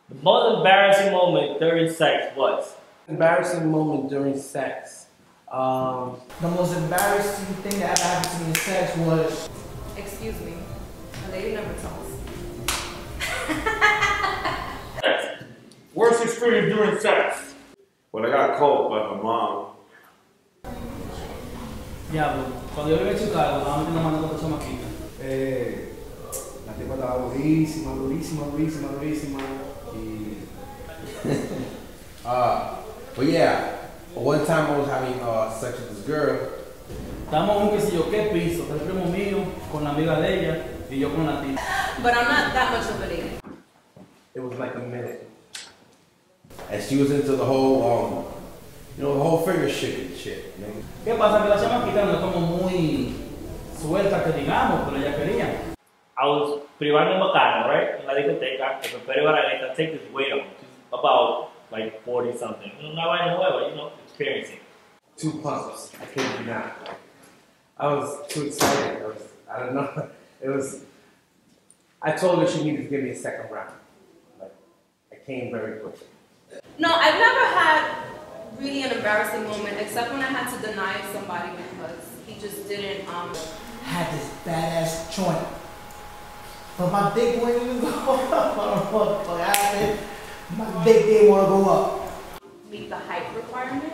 The most embarrassing moment during sex was? Embarrassing moment during sex. The most embarrassing thing that ever happened to me in sex was... Excuse me, a lady never tells. Worst experience during sex? When I got caught by her mom. Diablo, cuando yo vivía en Chicago, estaba metiendo mano con esa maquina. La tipa estaba durísima, durísima, durísima, durísima. Y... but yeah, one time I was having sex with this girl. Estábamos en un qué sé yo qué piso, el primo mío, con la amiga de ella, y yo con la tía. But I'm not that much of a lady. It was like a minute. And she was into the whole, the whole finger shaking shit. ¿Qué pasa? Que la chamaquita no es como muy suelta que digamos, pero ella quería. I was privando en bacano, right? En la discoteca, que preparé para I take this weight off, which is about like 40 something. Una vaina nueva, you know, experiencing. 2 pumps. I kid you not. I was too excited. I don't know. I told her she needed to give me a second round. Like, I came very quickly. No, I've never had really an embarrassing moment except when I had to deny somebody because he just didn't Had this badass joint, but my dick wouldn't even go up. I don't know what the fuck happened. My dick didn't want to go up. meet the height requirement.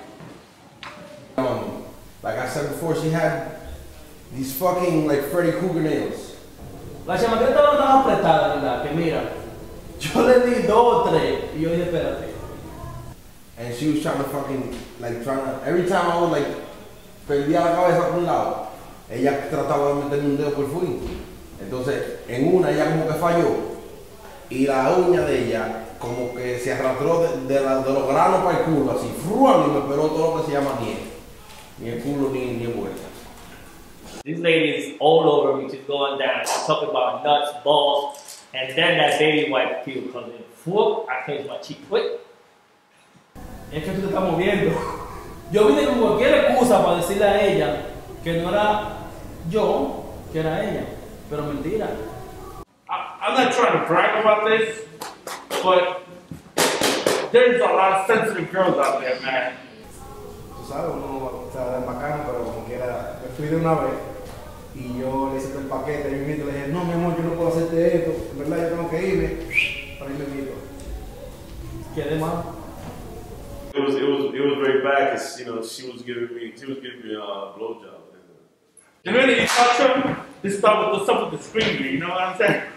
Like I said before, she had these fucking like Freddy Krueger nails. La chamaquita estaba tan apretada, ¿verdad? Que mira, yo le di 2 o 3 y yo dije, espérate. And she was trying to fucking, every time I would like, perdía la cabeza por un lado, ella trataba de meterme un dedo por fuera. Entonces, en una ella como que falló, y la uña de ella como que se arrastró de los granos para el culo, así, fruan, y me pegó todo lo que se llama nieve. Ni el culo ni vuelta. This lady is all over me, she's going down, she's talking about nuts, balls, and then that baby wipe peel comes in. Whoop, I clench my cheek quick. Es que tú te estás moviendo. Yo vine con cualquier excusa para decirle a ella que no era yo, que era ella. Pero mentira. I'm not trying to brag about this, but there's a lot of sensitive girls out there, man. Tú sabes, uno está bacano, pero como quiera, me fui de una vez y yo le hice todo el paquete, y le dije, no mi amor, yo no puedo hacerte esto, en verdad yo tengo que irme, para irme quito. ¿Qué más? It was very bad because she was giving me a blowjob. The minute you touch her, this stuff with the screaming, you know what I'm saying?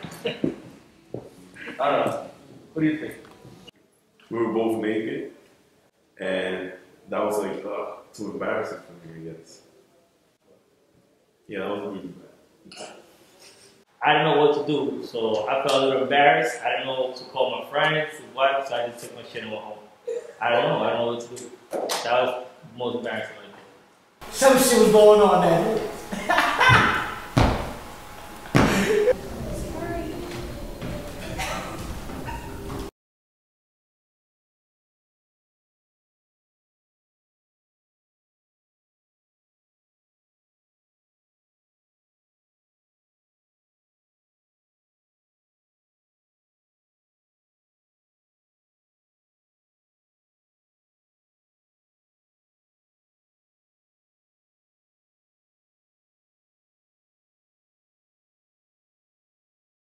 I don't know. What do you think? We were both naked, and that was like too embarrassing for me, I guess. Yeah, that was really bad. I didn't know what to do, so I felt a little embarrassed. I didn't know what to call my friends, what, so I just took my shit and went home. I don't know what to do. That was the most embarrassing. Some shit was going on there.